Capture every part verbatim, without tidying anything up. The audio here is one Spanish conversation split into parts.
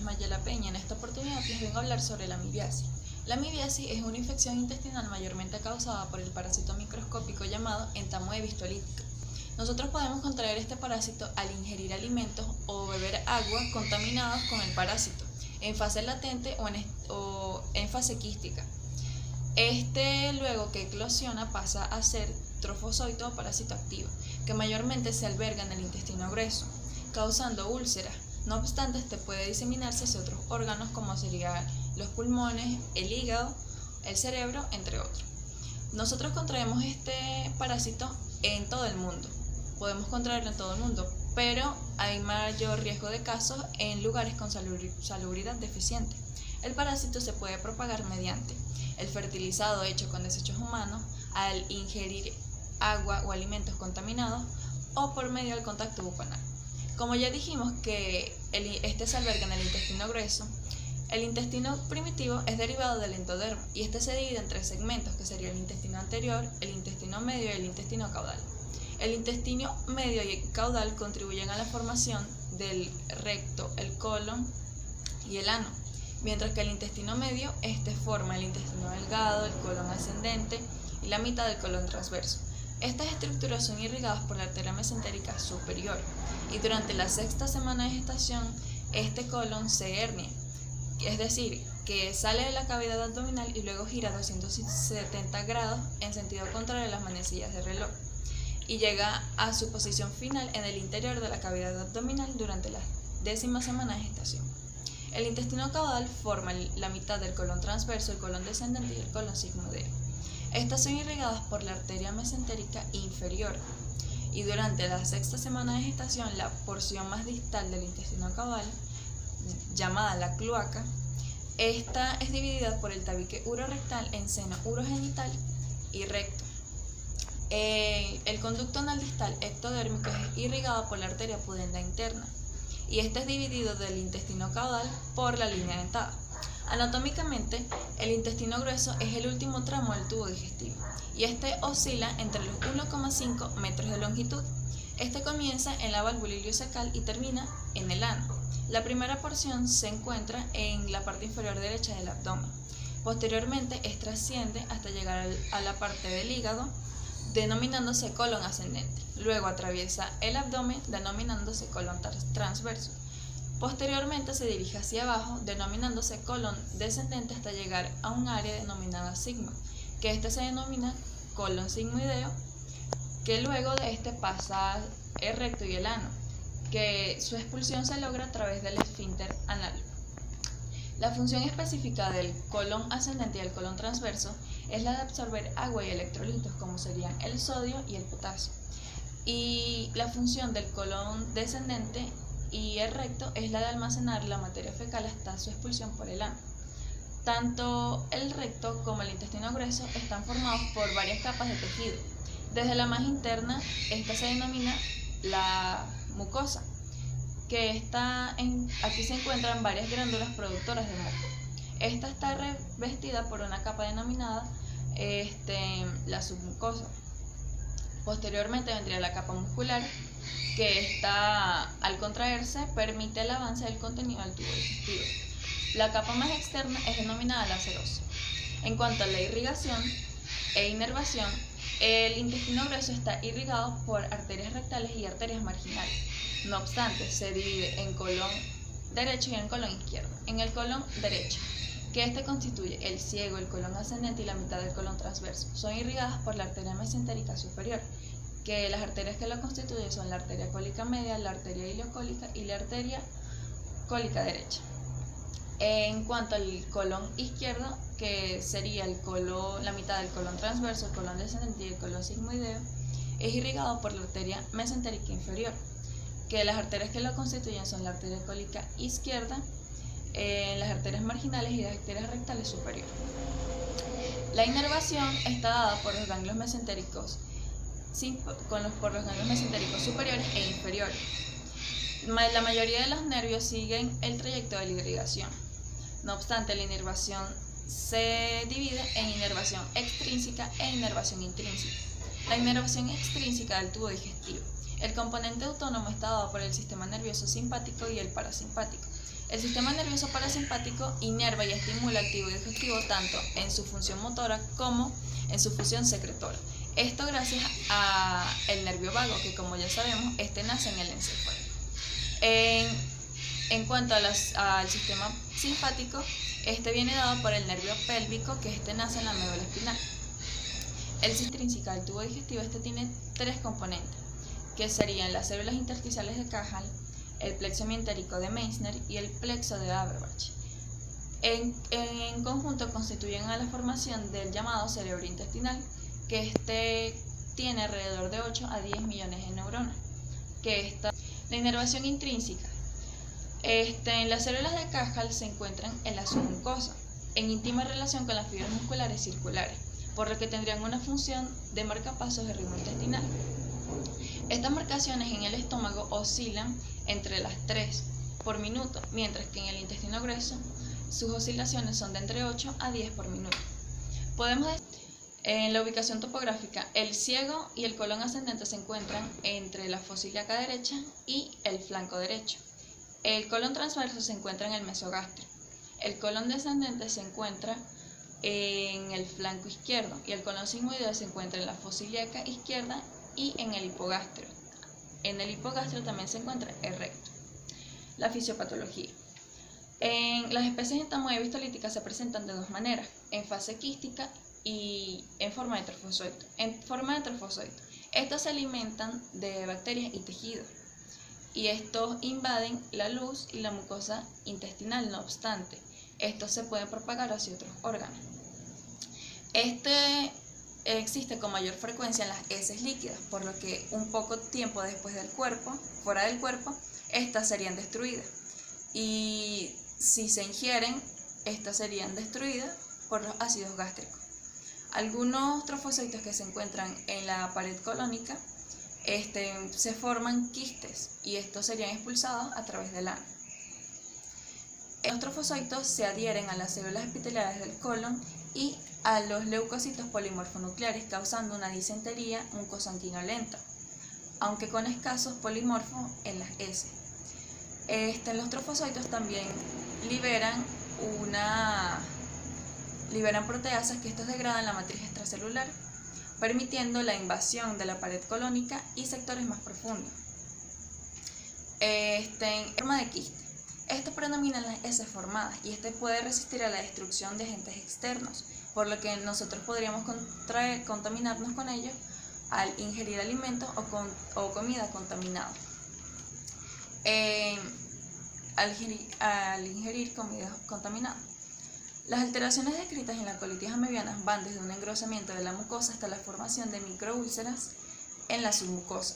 es Mayela Peña. En esta oportunidad les vengo a hablar sobre la amibiasis. La amibiasis es una infección intestinal mayormente causada por el parásito microscópico llamado entamoebis lítica. Nosotros podemos contraer este parásito al ingerir alimentos o beber agua contaminados con el parásito, en fase latente o en, o en fase quística. Este, luego que eclosiona, pasa a ser trofozoito o parásito activo, que mayormente se alberga en el intestino grueso, causando úlceras. No obstante, este puede diseminarse hacia otros órganos como serían los pulmones, el hígado, el cerebro, entre otros. Nosotros contraemos este parásito en todo el mundo. Podemos contraerlo en todo el mundo, pero hay mayor riesgo de casos en lugares con salubridad deficiente. El parásito se puede propagar mediante el fertilizado hecho con desechos humanos, al ingerir agua o alimentos contaminados o por medio del contacto bucal. Como ya dijimos que el, este se alberga en el intestino grueso, el intestino primitivo es derivado del endodermo y este se divide en tres segmentos, que sería el intestino anterior, el intestino medio y el intestino caudal. El intestino medio y el caudal contribuyen a la formación del recto, el colon y el ano, mientras que el intestino medio este forma el intestino delgado, el colon ascendente y la mitad del colon transverso. Estas estructuras son irrigadas por la arteria mesentérica superior y durante la sexta semana de gestación este colon se hernia, es decir, que sale de la cavidad abdominal y luego gira doscientos setenta grados en sentido contrario a las manecillas de reloj y llega a su posición final en el interior de la cavidad abdominal durante la décima semana de gestación. El intestino caudal forma la mitad del colon transverso, el colon descendente y el colon sigmoideo. Estas son irrigadas por la arteria mesentérica inferior y durante la sexta semana de gestación la porción más distal del intestino caudal, llamada la cloaca, esta es dividida por el tabique urorectal en seno urogenital y recto. Eh, el conducto anal distal ectodérmico es irrigado por la arteria pudenda interna y este es dividido del intestino caudal por la línea dentada. Anatómicamente, el intestino grueso es el último tramo del tubo digestivo y este oscila entre los uno coma cinco metros de longitud. Este comienza en la válvula ileocecal y termina en el ano. La primera porción se encuentra en la parte inferior derecha del abdomen. Posteriormente, este asciende hasta llegar a la parte del hígado, denominándose colon ascendente. Luego atraviesa el abdomen, denominándose colon transverso. Posteriormente se dirige hacia abajo, denominándose colon descendente hasta llegar a un área denominada sigma, que este se denomina colon sigmoideo, que luego de este pasa el recto y el ano, que su expulsión se logra a través del esfínter anal. La función específica del colon ascendente y el colon transverso es la de absorber agua y electrolitos, como serían el sodio y el potasio. Y la función del colon descendente y el recto es la de almacenar la materia fecal hasta su expulsión por el ano. Tanto el recto como el intestino grueso están formados por varias capas de tejido. Desde la más interna, esta se denomina la mucosa, que está en, aquí se encuentran varias glándulas productoras de moco. Esta está revestida por una capa denominada este, la submucosa. Posteriormente vendría la capa muscular, que está, al contraerse, permite el avance del contenido del tubo digestivo. La capa más externa es denominada la serosa. En cuanto a la irrigación e inervación, el intestino grueso está irrigado por arterias rectales y arterias marginales. No obstante, se divide en colon derecho y en colon izquierdo. En el colon derecho, que este constituye el ciego, el colon ascendente y la mitad del colon transverso, son irrigadas por la arteria mesentérica superior, que las arterias que lo constituyen son la arteria cólica media, la arteria ileocólica y la arteria cólica derecha. En cuanto al colon izquierdo, que sería el colon, la mitad del colon transverso, el colon descendente y el colon sigmoideo, es irrigado por la arteria mesentérica inferior, que las arterias que lo constituyen son la arteria cólica izquierda, eh, las arterias marginales y las arterias rectales superiores. La inervación está dada por los ganglios mesentéricos con los, por los ganglios mesentéricos superiores e inferiores. La mayoría de los nervios siguen el trayecto de la irrigación. No obstante, la inervación se divide en inervación extrínseca e inervación intrínseca. La inervación extrínseca del tubo digestivo. El componente autónomo está dado por el sistema nervioso simpático y el parasimpático. El sistema nervioso parasimpático inerva y estimula activo y digestivo tanto en su función motora como en su función secretora. Esto gracias al nervio vago, que como ya sabemos, este nace en el encéfalo. En, en cuanto a las, al sistema simpático, este viene dado por el nervio pélvico, que este nace en la médula espinal. El sistema intrínseco del tubo digestivo este tiene tres componentes, que serían las células intersticiales de Cajal, el plexo mientérico de Meissner y el plexo de Haber-Bach. En, en conjunto constituyen a la formación del llamado cerebro intestinal, que este tiene alrededor de ocho a diez millones de neuronas. Que esta, la inervación intrínseca. Este, en las células de Cajal se encuentran en la submucosa, en íntima relación con las fibras musculares circulares, por lo que tendrían una función de marcapasos de ritmo intestinal. Estas marcaciones en el estómago oscilan entre las tres por minuto, mientras que en el intestino grueso sus oscilaciones son de entre ocho a diez por minuto. Podemos decir, en la ubicación topográfica, el ciego y el colon ascendente se encuentran entre la fosa ilíaca derecha y el flanco derecho. El colon transverso se encuentra en el mesogástrico. El colon descendente se encuentra en el flanco izquierdo y el colon sigmoideo se encuentra en la fosa ilíaca izquierda y en el hipogastrio. En el hipogastrio también se encuentra el recto. La fisiopatología. En las especies entamoeba histolítica se presentan de dos maneras, en fase quística y en forma de trofozoito. En forma de trofozoito, estos se alimentan de bacterias y tejidos, y estos invaden la luz y la mucosa intestinal. No obstante, estos se pueden propagar hacia otros órganos. Este existe con mayor frecuencia en las heces líquidas, por lo que un poco tiempo después del cuerpo, fuera del cuerpo, estas serían destruidas. Y si se ingieren, estas serían destruidas por los ácidos gástricos. Algunos trofozoitos que se encuentran en la pared colónica este, se forman quistes y estos serían expulsados a través del ano. Los trofozoitos se adhieren a las células epiteliales del colon y a los leucocitos polimorfonucleares, causando una disentería mucosanguinolenta, aunque con escasos polimorfos en las heces. Este, los trofozoitos también liberan, una, liberan proteasas que estos degradan la matriz extracelular, permitiendo la invasión de la pared colónica y sectores más profundos. Este, en forma de quiste. Esto predomina en las heces formadas y este puede resistir a la destrucción de agentes externos, por lo que nosotros podríamos contraer, contaminarnos con ellos al ingerir alimentos o, con, o comida contaminada. Eh, al, ingerir, al ingerir comida contaminada. Las alteraciones descritas en la colitis amebiana van desde un engrosamiento de la mucosa hasta la formación de microúlceras en la submucosa.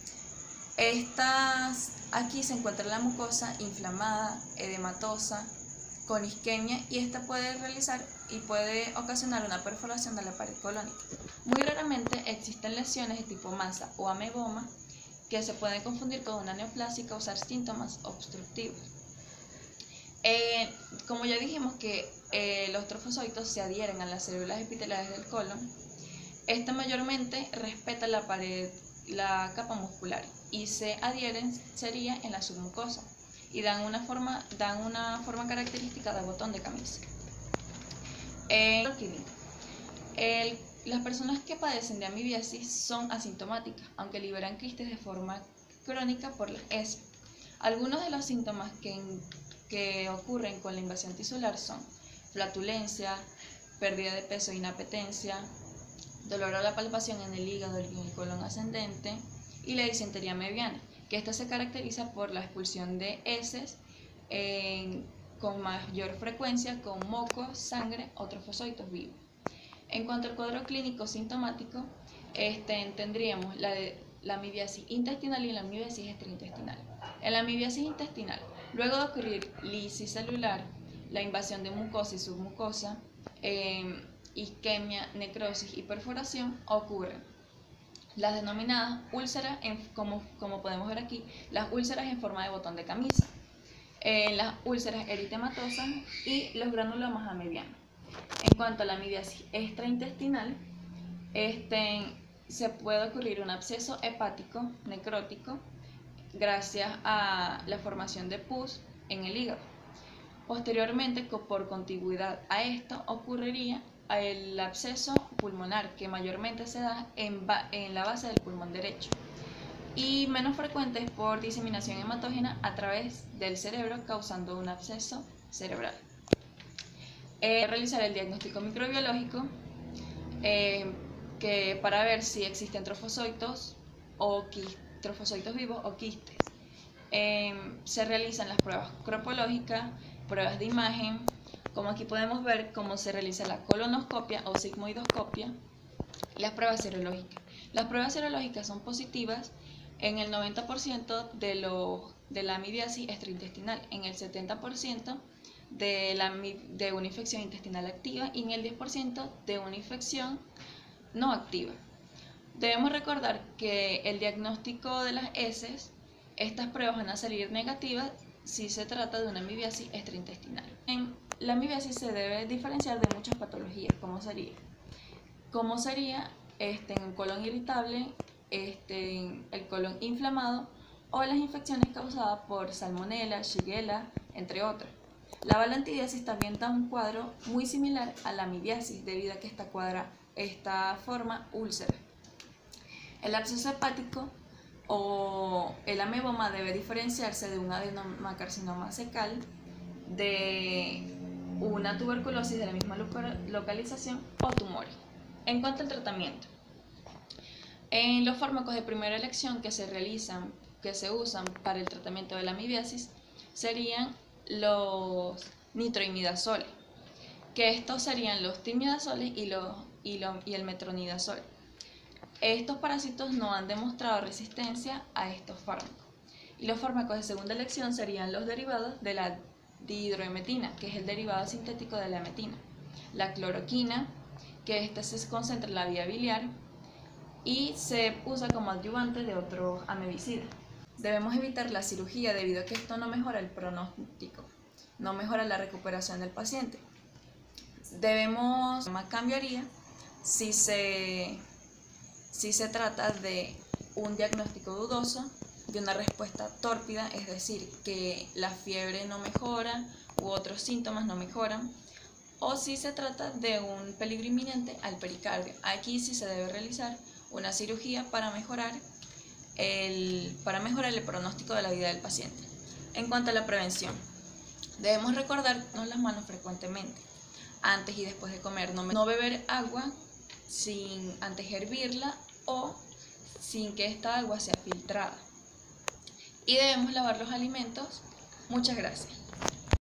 Estas, aquí se encuentra la mucosa inflamada, edematosa, con isquemia, y esta puede realizar y puede ocasionar una perforación de la pared colónica. Muy raramente existen lesiones de tipo masa o ameboma que se pueden confundir con una neoplasia y causar síntomas obstructivos. Eh, como ya dijimos que eh, los trofozoitos se adhieren a las células epiteliales del colon, esta mayormente respeta la pared, la capa muscular, y se adhieren sería en la submucosa y dan una forma, dan una forma característica de botón de camisa. Eh, el, las personas que padecen de amibiasis son asintomáticas, aunque liberan quistes de forma crónica por las heces. Algunos de los síntomas que, que ocurren con la invasión tisular son flatulencia, pérdida de peso e inapetencia, dolor a la palpación en el hígado y en el colon ascendente, y la disentería mebiana, que esta se caracteriza por la expulsión de heces en, con mayor frecuencia con moco, sangre o trofozoitos vivos. En cuanto al cuadro clínico sintomático, este, tendríamos la, de, la amibiasis intestinal y la amibiasis extraintestinal. En la amibiasis intestinal, luego de ocurrir lisis celular, la invasión de mucosa y submucosa, eh, isquemia, necrosis y perforación, ocurren las denominadas úlceras, en, como, como podemos ver aquí, las úlceras en forma de botón de camisa, eh, las úlceras eritematosas y los granulomas amebianos. En cuanto a la amibiasis extraintestinal, este, se puede ocurrir un absceso hepático necrótico gracias a la formación de pus en el hígado. Posteriormente, por contigüidad a esto, ocurriría el absceso pulmonar, que mayormente se da en, en la base del pulmón derecho, y menos frecuente es por diseminación hematógena a través del cerebro, causando un absceso cerebral. Eh, realizar el diagnóstico microbiológico eh, que para ver si existen trofozoitos o trofozoitos vivos o quistes. Eh, se realizan las pruebas cropológicas, pruebas de imagen, como aquí podemos ver cómo se realiza la colonoscopia o sigmoidoscopia, y las pruebas serológicas. Las pruebas serológicas son positivas en el noventa por ciento de, lo, de la amibiasis extraintestinal, en el setenta por ciento de, la, de una infección intestinal activa y en el diez por ciento de una infección no activa. Debemos recordar que el diagnóstico de las heces, estas pruebas van a salir negativas si se trata de una amibiasis extraintestinal. En la amibiasis se debe diferenciar de muchas patologías, como sería, como sería este, en un colon irritable, este, en el colon inflamado o las infecciones causadas por salmonella, shigella, entre otras. La balantidiasis también da un cuadro muy similar a la amibiasis, debido a que esta, cuadra, esta forma úlcera. El absceso hepático o el ameboma debe diferenciarse de un adenocarcinoma cecal, de una tuberculosis de la misma localización o tumores. En cuanto al tratamiento, en los fármacos de primera elección que se realizan, que se usan para el tratamiento de la amibiasis, serían los nitroimidazoles, que estos serían los timidazoles y, los, y, los, y el metronidazol. Estos parásitos no han demostrado resistencia a estos fármacos. Y los fármacos de segunda elección serían los derivados de la dihidroemetina, que es el derivado sintético de la emetina, la cloroquina, que ésta se concentra en la vía biliar y se usa como adyuvante de otros amebicidas. Debemos evitar la cirugía debido a que esto no mejora el pronóstico, no mejora la recuperación del paciente. Debemos, más cambiaría si se, si se trata de un diagnóstico dudoso, de una respuesta tórpida, es decir, que la fiebre no mejora u otros síntomas no mejoran, o si se trata de un peligro inminente al pericardio. Aquí sí se debe realizar una cirugía para mejorar el, para mejorar el pronóstico de la vida del paciente. En cuanto a la prevención, debemos recordarnos las manos frecuentemente, antes y después de comer, no, no beber agua sin antes hervirla o sin que esta agua sea filtrada. Y debemos lavar los alimentos. Muchas gracias.